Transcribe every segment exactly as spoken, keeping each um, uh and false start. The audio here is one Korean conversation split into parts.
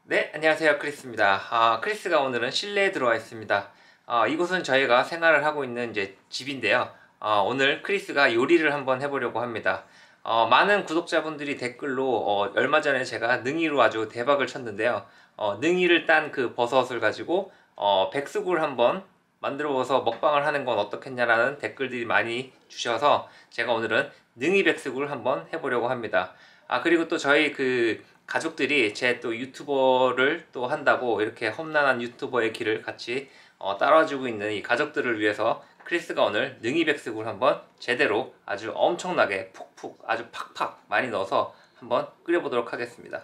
네, 안녕하세요. 크리스입니다. 아, 크리스가 오늘은 실내에 들어와 있습니다. 아, 이곳은 저희가 생활을 하고 있는 이제 집인데요. 아, 오늘 크리스가 요리를 한번 해보려고 합니다. 어, 많은 구독자분들이 댓글로 어, 얼마 전에 제가 능이로 아주 대박을 쳤는데요. 어, 능이를 딴 그 버섯을 가지고 어, 백숙을 한번 만들어서 먹방을 하는 건 어떻겠냐라는 댓글들이 많이 주셔서 제가 오늘은 능이 백숙을 한번 해보려고 합니다. 아, 그리고 또 저희 그 가족들이 제 또 유튜버를 또 한다고 이렇게 험난한 유튜버의 길을 같이 어, 따라주고 있는 이 가족들을 위해서 크리스가 오늘 능이백숙을 한번 제대로 아주 엄청나게 푹푹 아주 팍팍 많이 넣어서 한번 끓여보도록 하겠습니다.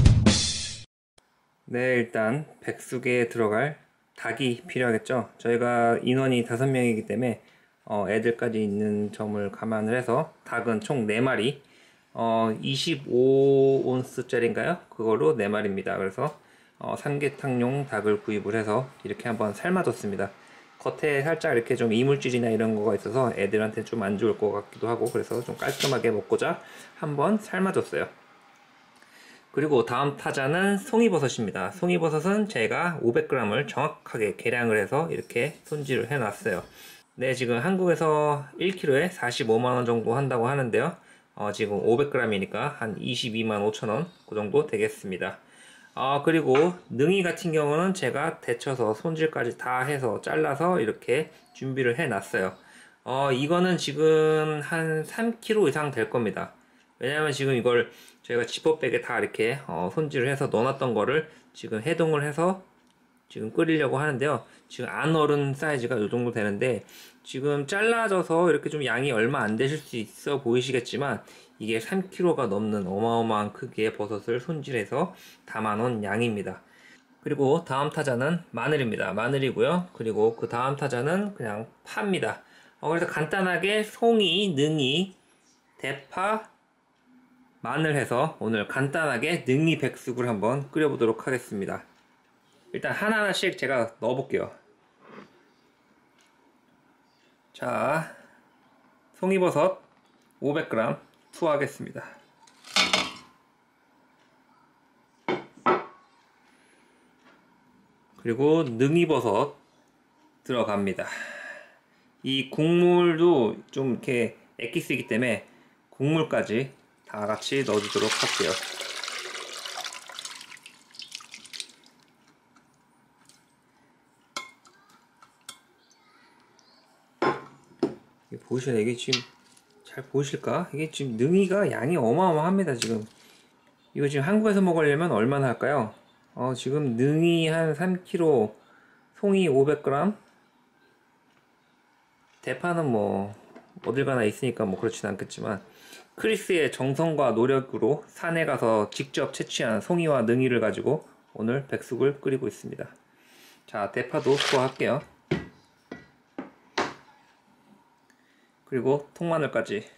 네, 일단 백숙에 들어갈 닭이 필요하겠죠. 저희가 인원이 다섯 명이기 때문에 어, 애들까지 있는 점을 감안을 해서 닭은 총 네 마리 어, 이십오 온스짜리인가요? 그걸로 네 마리입니다. 그래서 어, 삼계탕용 닭을 구입을 해서 이렇게 한번 삶아뒀습니다. 겉에 살짝 이렇게 좀 이물질이나 이런 거가 있어서 애들한테 좀 안 좋을 것 같기도 하고, 그래서 좀 깔끔하게 먹고자 한번 삶아줬어요. 그리고 다음 타자는 송이버섯입니다. 송이버섯은 제가 오백 그램을 정확하게 계량을 해서 이렇게 손질을 해놨어요. 네, 지금 한국에서 일 킬로그램에 사십오만 원 정도 한다고 하는데요. 어, 지금 오백 그램이니까 한 이십이만 오천 원 그 정도 되겠습니다. 어, 그리고 능이 같은 경우는 제가 데쳐서 손질까지 다 해서 잘라서 이렇게 준비를 해 놨어요. 어, 이거는 지금 한 삼 킬로그램 이상 될 겁니다. 왜냐면 지금 이걸 저희가 지퍼백에 다 이렇게 어, 손질을 해서 넣어놨던 거를 지금 해동을 해서 지금 끓이려고 하는데요. 지금 안 얼은 사이즈가 이 정도 되는데, 지금 잘라져서 이렇게 좀 양이 얼마 안 되실 수 있어 보이시겠지만 이게 삼 킬로그램가 넘는 어마어마한 크기의 버섯을 손질해서 담아놓은 양입니다. 그리고 다음 타자는 마늘입니다. 마늘이고요. 그리고 그 다음 타자는 그냥 파입니다. 어, 그래서 간단하게 송이, 능이, 대파, 마늘 해서 오늘 간단하게 능이 백숙을 한번 끓여보도록 하겠습니다. 일단 하나하나씩 제가 넣어볼게요. 자, 송이버섯 오백 그램 투하하겠습니다. 그리고 능이버섯 들어갑니다. 이 국물도 좀 이렇게 액기스이기 때문에 국물까지 다 같이 넣어주도록 할게요. 보이시나요? 이게 지금 잘 보이실까? 이게 지금 능이가 양이 어마어마합니다. 지금 이거 지금 한국에서 먹으려면 얼마나 할까요? 어, 지금 능이 한 삼 킬로그램, 송이 오백 그램, 대파는 뭐 어딜 가나 있으니까 뭐 그렇진 않겠지만, 크리스의 정성과 노력으로 산에 가서 직접 채취한 송이와 능이를 가지고 오늘 백숙을 끓이고 있습니다. 자, 대파도 투하할게요. 그리고 통마늘까지.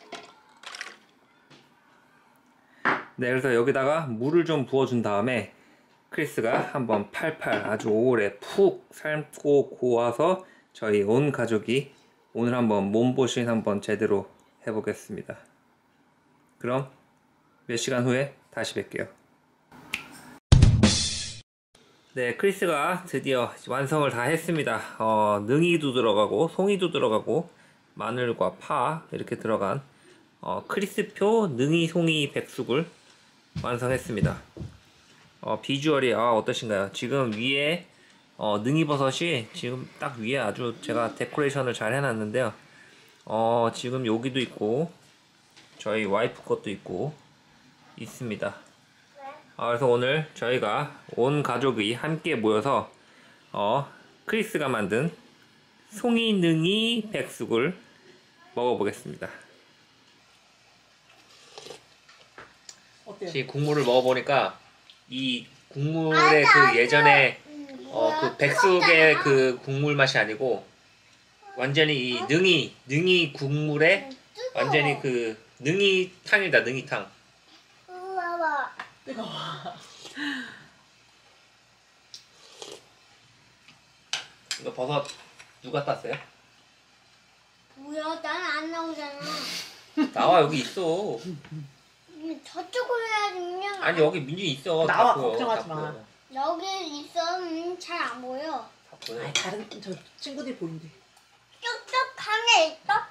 네, 그래서 여기다가 물을 좀 부어준 다음에 크리스가 한번 팔팔 아주 오래 푹 삶고 고와서 저희 온 가족이 오늘 한번 몸보신 한번 제대로 해보겠습니다. 그럼 몇 시간 후에 다시 뵐게요. 네, 크리스가 드디어 완성을 다 했습니다. 어, 능이도 들어가고 송이도 들어가고 마늘과 파 이렇게 들어간 어, 크리스표 능이 송이 백숙을 완성했습니다. 어, 비주얼이 아, 어떠신가요? 지금 위에 어, 능이버섯이 지금 딱 위에 아주 제가 데코레이션을 잘 해놨는데요. 어, 지금 여기도 있고 저희 와이프 것도 있고 있습니다. 아, 그래서 오늘 저희가 온 가족이 함께 모여서 어, 크리스가 만든 송이 능이 백숙을 먹어보겠습니다. 어때요? 지금 국물을 먹어보니까 이 국물의 그 예전에 어, 그 백숙의 그 국물 맛이 아니고 완전히 이 능이 능이 국물에 완전히 그 능이탕이다. 능이탕. 뜨거워. 이거 버섯 누가 땄어요? 뭐야? 난 안 나오잖아. 나와, 여기 있어. 저쪽으로 해야지 그냥. 아니 여기 민준이 있어. 나와, 다 보여, 걱정하지 다 마. 보여. 여기 있어. 음, 잘 안 보여. 다 보여. 아이, 다른 저 친구들이 보인대. 쭉쭉 강에 있어.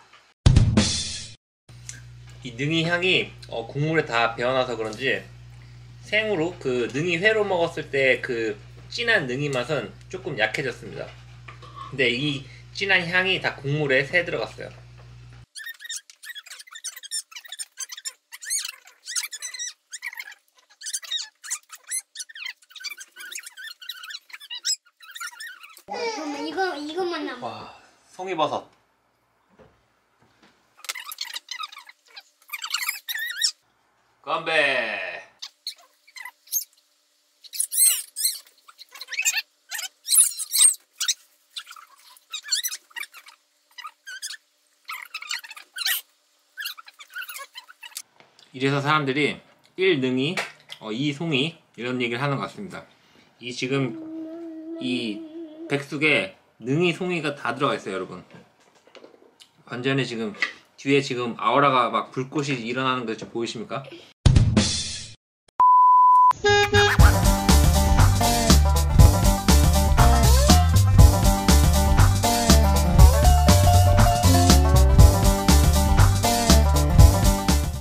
이 능이 향이 어, 국물에 다 배어나서 그런지 생으로 그 능이 회로 먹었을 때 그 진한 능이 맛은 조금 약해졌습니다. 근데 이 진한 향이 다 국물에 새 들어갔어요. 그럼 이거 이것만 남아. 와, 송이버섯. 건배. 이래서 사람들이 일 능이, 어, 이 송이 이런 얘기를 하는 것 같습니다. 이 지금 이 백숙에 능이 송이가 다 들어가 있어요, 여러분. 완전히 지금 뒤에 지금 아우라가 막 불꽃이 일어나는 거 지금 보이십니까?